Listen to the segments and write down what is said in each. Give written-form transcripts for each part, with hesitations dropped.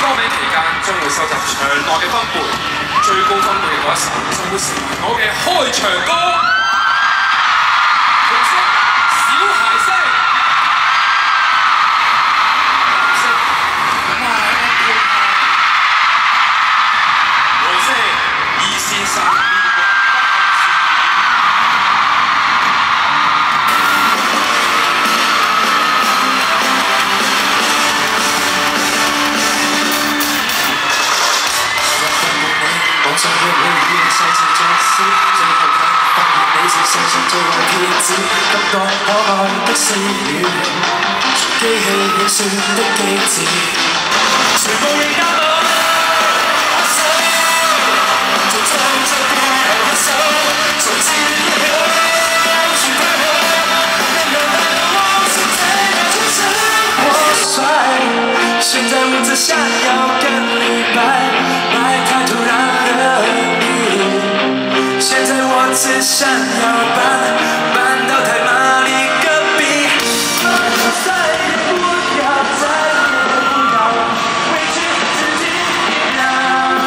歌名期間將會收集場內嘅分貝，最高分貝嘅嗰一首就會成為我嘅開場歌。紅色小孩聲，藍色 My Apple Pie， 黃色二線生命。 網上嘅你已細情作詩，最後卻發現你是世上最壞騙子，感覺可愛的4秒，機器演算的機智，全部認得我。做創作嘅後一手，從此一起全快樂，任由我是這樣出生。我帥，現在我只想要跟你拜太突然。 现在我只想要搬到太麻里隔壁，再也不要，再也不要委屈自己一秒。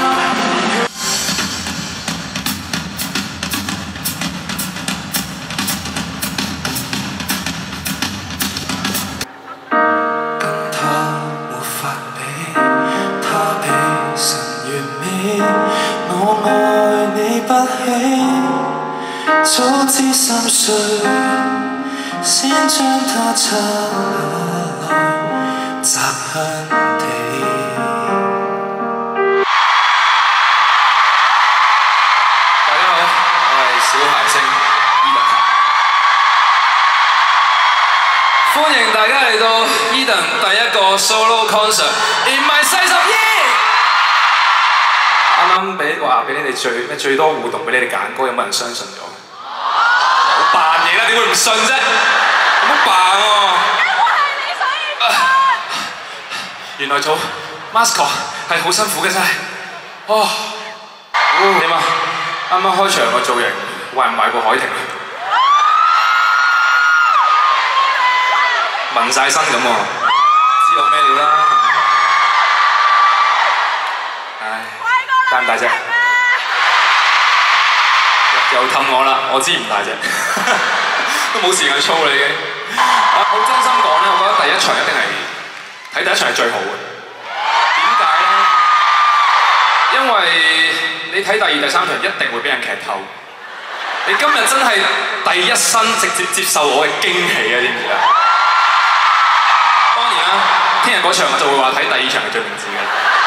跟他無法比，他比神完美，我愛你不起。 早知心碎，先將它拆下來，擲向地。 大家好，我係小孩星 Eden， 歡迎大家嚟到 Eden 第一個 solo concert in my 40 years。啱啱俾你哋最多互動，俾你哋揀歌，有冇人相信咗？ 扮嘢啦，點會唔信啫？有乜扮喎？我係你所以信。原來做 mascot 係好辛苦嘅真係。哦，點啊？啱啱開場個造型壞唔壞過海婷啊？紋晒身咁喎，知我咩料啦？唉，大唔大啫？ 又氹我啦！我知唔大隻，都冇時間操啦已經。好真心講咧，我覺得第一場一定係睇第一場係最好嘅。點解咧？因為你睇第二、第三場一定會俾人劇透。你今日真係第一身直接接受我嘅驚喜啊！知唔知啊？當然啦，聽日嗰場我就會話睇第二場係最明智嘅。